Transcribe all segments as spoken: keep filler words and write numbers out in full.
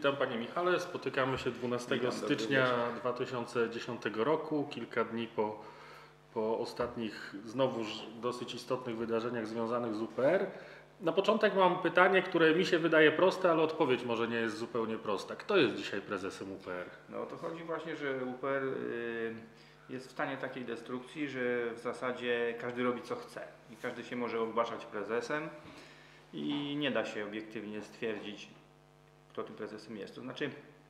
Witam Panie Michale, spotykamy się dwunastego stycznia dwa tysiące dziesiątego roku, kilka dni po, po ostatnich znowuż dosyć istotnych wydarzeniach związanych z U P R. Na początek mam pytanie, które mi się wydaje proste, ale odpowiedź może nie jest zupełnie prosta. Kto jest dzisiaj prezesem U P R? No o to chodzi właśnie, że U P R jest w stanie takiej destrukcji, że w zasadzie każdy robi co chce i każdy się może ogłaszać prezesem i nie da się obiektywnie stwierdzić, kto tym prezesem jest. To znaczy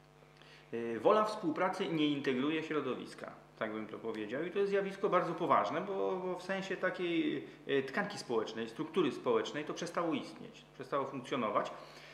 wola współpracy nie integruje środowiska, tak bym to powiedział, i to jest zjawisko bardzo poważne, bo, bo w sensie takiej tkanki społecznej, struktury społecznej to przestało istnieć, przestało funkcjonować.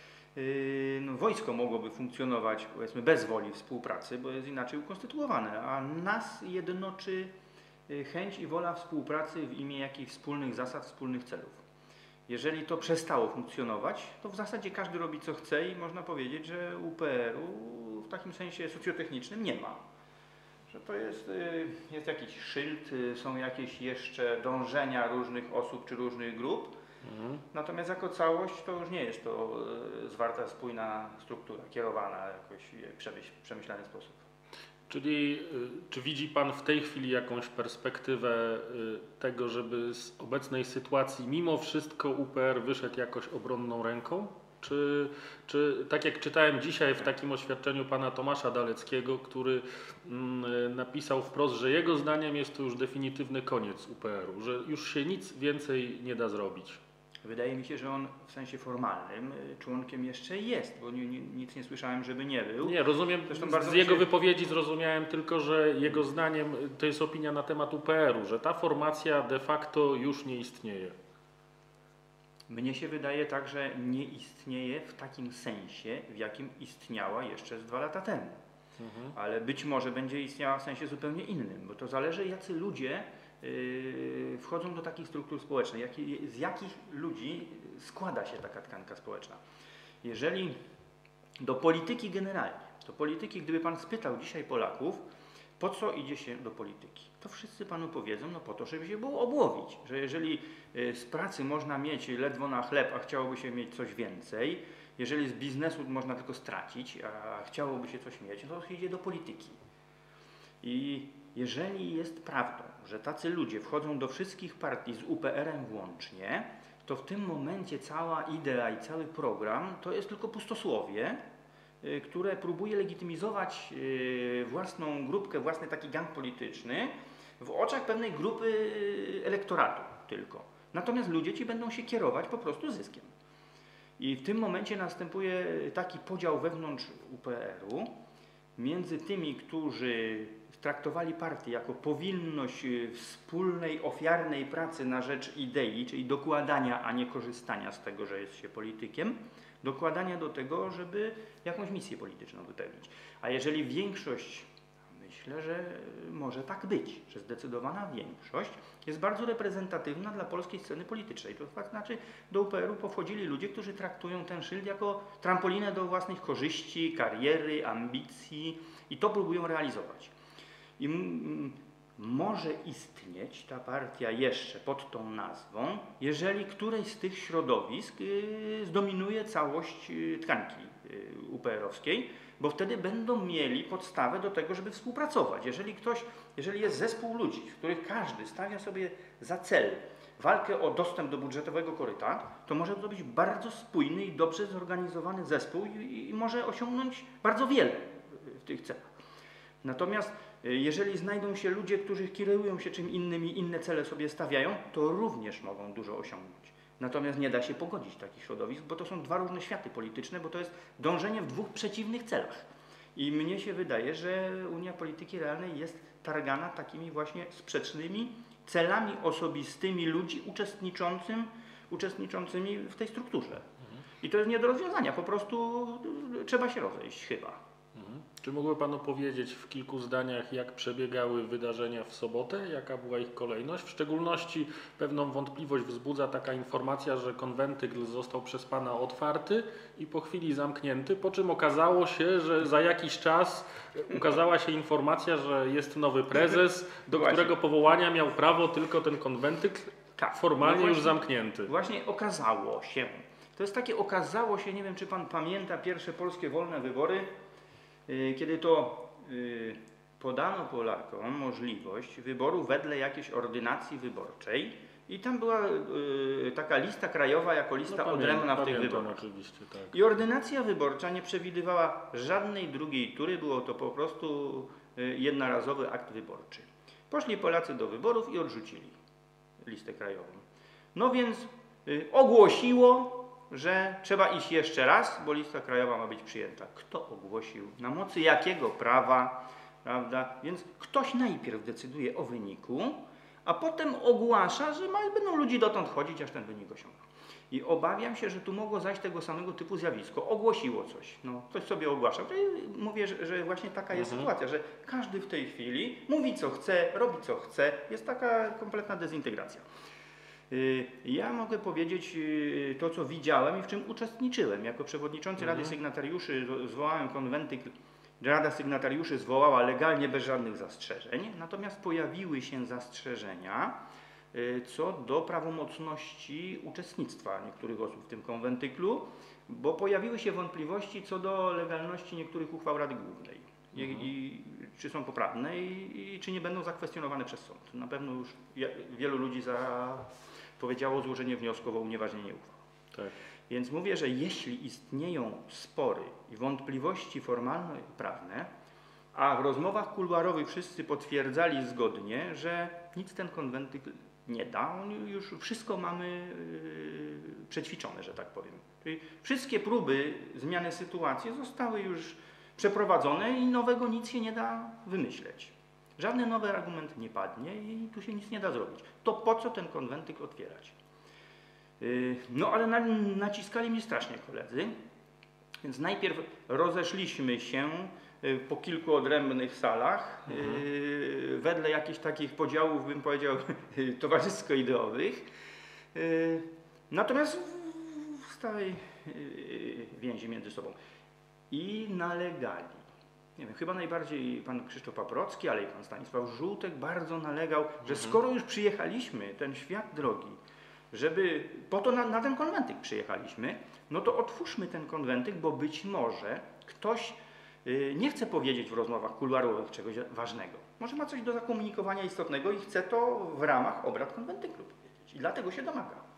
No, wojsko mogłoby funkcjonować, powiedzmy, bez woli współpracy, bo jest inaczej ukonstytuowane, a nas jednoczy chęć i wola współpracy w imię jakichś wspólnych zasad, wspólnych celów. Jeżeli to przestało funkcjonować, to w zasadzie każdy robi co chce i można powiedzieć, że U P R-u w takim sensie socjotechnicznym nie ma. Że to jest, jest jakiś szyld, są jakieś jeszcze dążenia różnych osób czy różnych grup, mhm. Natomiast jako całość to już nie jest to zwarta, spójna struktura, kierowana jakoś w przemyślany sposób. Czyli czy widzi Pan w tej chwili jakąś perspektywę tego, żeby z obecnej sytuacji mimo wszystko U P R wyszedł jakoś obronną ręką? Czy, czy tak jak czytałem dzisiaj w takim oświadczeniu pana Tomasza Daleckiego, który mm, napisał wprost, że jego zdaniem jest to już definitywny koniec U P R-u, że już się nic więcej nie da zrobić? Wydaje mi się, że on w sensie formalnym członkiem jeszcze jest, bo ni, ni, nic nie słyszałem, żeby nie był. Nie, rozumiem, z jego się... wypowiedzi zrozumiałem tylko, że jego zdaniem to jest opinia na temat U P R-u, że ta formacja de facto już nie istnieje. Mnie się wydaje tak, że nie istnieje w takim sensie, w jakim istniała jeszcze z dwa lata temu. Mhm. Ale być może będzie istniała w sensie zupełnie innym, bo to zależy, jacy ludzie yy, wchodzą do takich struktur społecznych, jak, z jakich ludzi składa się taka tkanka społeczna. Jeżeli do polityki generalnie, do polityki, gdyby Pan spytał dzisiaj Polaków, po co idzie się do polityki, to wszyscy Panu powiedzą, no po to, żeby się było obłowić, że jeżeli z pracy można mieć ledwo na chleb, a chciałoby się mieć coś więcej, jeżeli z biznesu można tylko stracić, a chciałoby się coś mieć, to się idzie do polityki. I jeżeli jest prawdą, że tacy ludzie wchodzą do wszystkich partii z U P R-em włącznie, to w tym momencie cała idea i cały program to jest tylko pustosłowie, które próbuje legitymizować własną grupkę, własny taki gang polityczny w oczach pewnej grupy elektoratu tylko. Natomiast ludzie ci będą się kierować po prostu zyskiem. I w tym momencie następuje taki podział wewnątrz U P R-u między tymi, którzy traktowali partię jako powinność wspólnej, ofiarnej pracy na rzecz idei, czyli dokładania, a nie korzystania z tego, że jest się politykiem, dokładania do tego, żeby jakąś misję polityczną wypełnić. A jeżeli większość, myślę, że może tak być, że zdecydowana większość jest bardzo reprezentatywna dla polskiej sceny politycznej. To fakt znaczy, do U P R-u powchodzili ludzie, którzy traktują ten szyld jako trampolinę do własnych korzyści, kariery, ambicji i to próbują realizować. I może istnieć ta partia jeszcze pod tą nazwą, jeżeli któreś z tych środowisk yy, zdominuje całość yy, tkanki yy, U P R-owskiej, bo wtedy będą mieli podstawę do tego, żeby współpracować. Jeżeli ktoś, jeżeli jest zespół ludzi, w których każdy stawia sobie za cel walkę o dostęp do budżetowego koryta, to może to być bardzo spójny i dobrze zorganizowany zespół i, i może osiągnąć bardzo wiele w tych celach. Natomiast jeżeli znajdą się ludzie, którzy kierują się czym innym i inne cele sobie stawiają, to również mogą dużo osiągnąć. Natomiast nie da się pogodzić takich środowisk, bo to są dwa różne światy polityczne, bo to jest dążenie w dwóch przeciwnych celach. I mnie się wydaje, że Unia Polityki Realnej jest targana takimi właśnie sprzecznymi celami osobistymi ludzi uczestniczącym, uczestniczącymi w tej strukturze. I to jest nie do rozwiązania, po prostu trzeba się rozejść chyba. Mhm. Czy mógłby Pan opowiedzieć w kilku zdaniach, jak przebiegały wydarzenia w sobotę, jaka była ich kolejność? W szczególności pewną wątpliwość wzbudza taka informacja, że konwentykl został przez Pana otwarty i po chwili zamknięty, po czym okazało się, że za jakiś czas ukazała się informacja, że jest nowy prezes, do Właśnie. którego powołania miał prawo tylko ten konwentykl, tak, formalnie no właśnie, już zamknięty. Właśnie okazało się. To jest takie, okazało się, nie wiem czy pan pamięta, pierwsze polskie wolne wybory, yy, kiedy to yy, podano Polakom możliwość wyboru wedle jakiejś ordynacji wyborczej i tam była yy, taka lista krajowa jako lista no, odrębna w tych pamiętam, wyborach. Oczywiście, tak. I ordynacja wyborcza nie przewidywała żadnej drugiej tury, było to po prostu yy, jednorazowy akt wyborczy. Poszli Polacy do wyborów i odrzucili listę krajową. No więc yy, ogłosiło, że trzeba iść jeszcze raz, bo lista krajowa ma być przyjęta. Kto ogłosił? Na mocy jakiego prawa? Prawda? Więc ktoś najpierw decyduje o wyniku, a potem ogłasza, że ma, będą ludzi dotąd chodzić, aż ten wynik osiągną. I obawiam się, że tu mogło zajść tego samego typu zjawisko. Ogłosiło coś. No, ktoś sobie ogłaszał. Mówię, że, że właśnie taka jest Mhm. sytuacja, że każdy w tej chwili mówi co chce, robi co chce. Jest taka kompletna dezintegracja. Ja mogę powiedzieć to, co widziałem i w czym uczestniczyłem. Jako przewodniczący Mhm. Rady Sygnatariuszy zwołałem konwenty. Rada Sygnatariuszy zwołała legalnie bez żadnych zastrzeżeń, natomiast pojawiły się zastrzeżenia co do prawomocności uczestnictwa niektórych osób w tym konwentyklu, bo pojawiły się wątpliwości co do legalności niektórych uchwał Rady Głównej. I, Mhm. i czy są poprawne i, i czy nie będą zakwestionowane przez sąd. Na pewno już wielu ludzi zapowiedziało złożenie wniosków o unieważnienie uchwał. Tak. Więc mówię, że jeśli istnieją spory i wątpliwości formalno-prawne, a w rozmowach kuluarowych wszyscy potwierdzali zgodnie, że nic ten konwentykl nie da, już wszystko mamy yy, przećwiczone, że tak powiem. Czyli wszystkie próby zmiany sytuacji zostały już przeprowadzone i nowego nic się nie da wymyśleć. Żadny nowy argument nie padnie i tu się nic nie da zrobić. To po co ten konwentykl otwierać? No ale naciskali mnie strasznie koledzy, więc najpierw rozeszliśmy się po kilku odrębnych salach, mhm. wedle jakichś takich podziałów, bym powiedział, towarzysko-ideowych, natomiast w stałej więzi między sobą. I nalegali. Nie wiem, chyba najbardziej pan Krzysztof Paprocki, ale i pan Stanisław Żółtek bardzo nalegał, że mhm. skoro już przyjechaliśmy, ten świat drogi, żeby, po to na, na ten konwentyk przyjechaliśmy, no to otwórzmy ten konwentyk, bo być może ktoś y, nie chce powiedzieć w rozmowach kuluarowych czegoś ważnego. Może ma coś do zakomunikowania istotnego i chce to w ramach obrad konwentyklu powiedzieć. I dlatego się domaga.